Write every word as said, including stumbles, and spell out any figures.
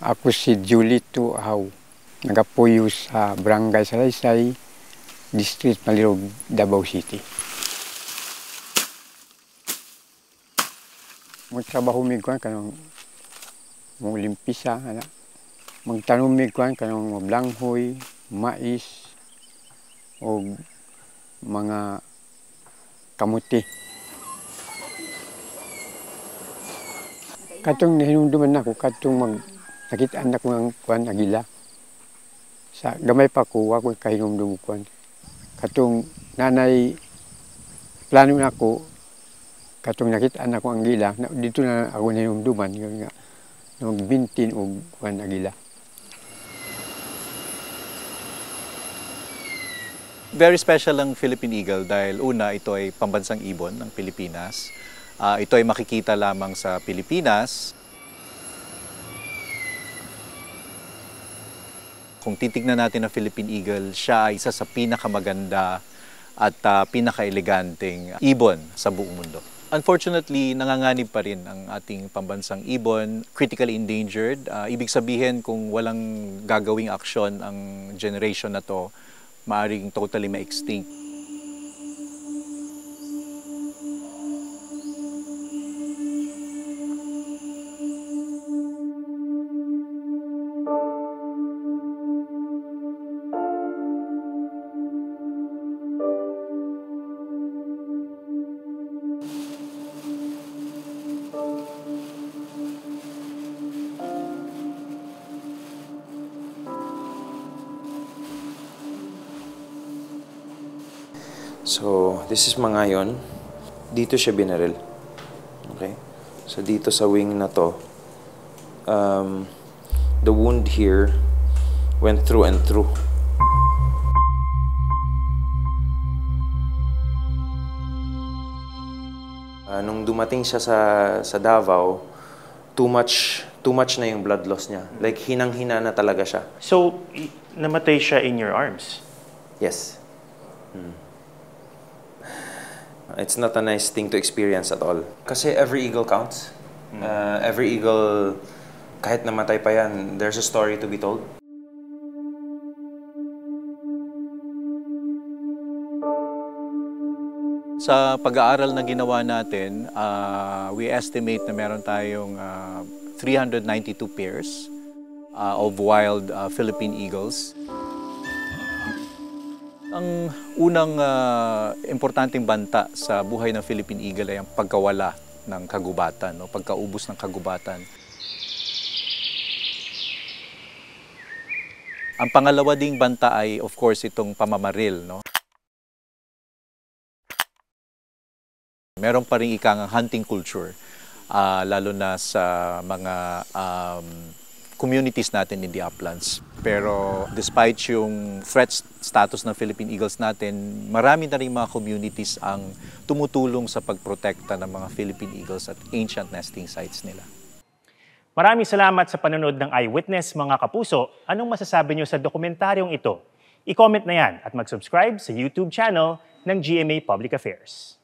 Ako si Julito Ahaw, nagapuyo sa Barangay Salaysay, District Malirog, Davao City. Magtrabaho mi kuan kanang mong limpisa, ana. Magtanom mi kuan kanang mablanghoy, mais, o mga kamuti. Katong nahinumduman ako, katong mag nakitaan ako ng kuan agila. Sa gamay pa ko, ako kahinumdum kuan. Katong nanay plano na ako, katong nakitaan ako ang agila, na, dito na ako nahinumduman, nga nagbintin og kuan agila. Very special ang Philippine Eagle dahil una, ito ay pambansang ibon ng Pilipinas. Uh, ito ay makikita lamang sa Pilipinas. Kung titignan natin ang Philippine Eagle, siya ay isa sa pinakamaganda at uh, pinaka-eleganteng ibon sa buong mundo. Unfortunately, nanganganib pa rin ang ating pambansang ibon, critically endangered. Uh, ibig sabihin, kung walang gagawing aksyon ang generation na to, maaaring totally ma-extinct. So, this is Mangayon. Dito siya binaril. Okay? So, dito sa wing na to, um, the wound here went through and through. Uh, nung dumating siya sa, sa Davao, too much, too much na yung blood loss niya. Like, hinang-hina na talaga siya. So, namatay siya in your arms? Yes. Hmm. It's not a nice thing to experience at all. Kasi every eagle counts. Uh, every eagle, kahit namatay pa yan, there's a story to be told. Sa pag-aaral na ginawa natin, uh, we estimate na meron tayong uh, three hundred ninety-two pairs uh, of wild uh, Philippine eagles. Ang unang uh, importanteng banta sa buhay ng Philippine Eagle ay ang pagkawala ng kagubatan, no? Pagkaubos ng kagubatan. Ang pangalawa ding banta ay, of course, itong pamamaril. No? Meron pa rin ikang hunting culture, uh, lalo na sa mga um, communities natin in the uplands. Pero despite yung threat status ng Philippine Eagles natin, marami na rin mga communities ang tumutulong sa pagprotekta ng mga Philippine Eagles at ancient nesting sites nila. Maraming salamat sa panonood ng Eyewitness, mga kapuso. Anong masasabi niyo sa dokumentaryong ito? I-comment na yan at mag-subscribe sa YouTube channel ng G M A Public Affairs.